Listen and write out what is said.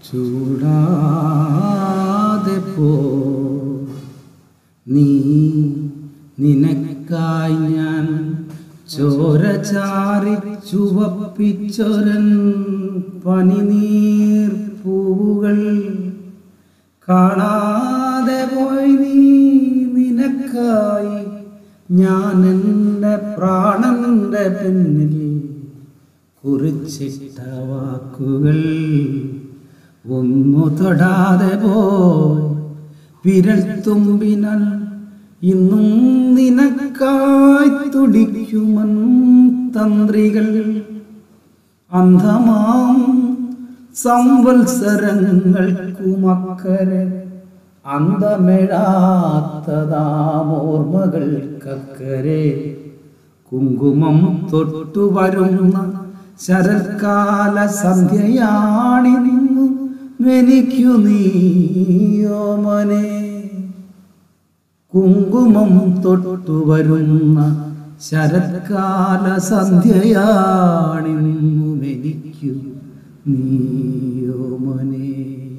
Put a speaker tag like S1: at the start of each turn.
S1: ചൂടാതെ പോ നീ, നിനക്കായി ഞാൻ ചോര ചാറി ചുവപ്പിച്ചൊരൻ പനിനീർ പൂവുകൾ കാണാതെ പോയി നീ. നിനക്കായി ഞാൻ എൻ്റെ പ്രാണന്റെ പിന്നിൽ കുറിച്ചിട്ട വാക്കുകൾ ഒന്നു തൊടാതെ പോയി. വിരൽത്തുമ്പിനാൽ ഇന്നും നിനക്കായി തുടിക്കുമൻ തന്ത്രികൾ. അന്ധമാം സംവത്സരങ്ങൾക്കുമക്കരെ അന്തമെഴാത്തതാമോർമ്മകൾക്കക്കരെ കുങ്കുമം തൊട്ടുവരുന്ന ശരത്കാല സന്ധ്യയാണിന്നു എനിക്കു നീയോമനെ. കുങ്കുമം തൊട്ടുവരുന്ന ശരത്കാല സന്ധ്യയാണിന്നു എനിക്കു നീയോമനെ.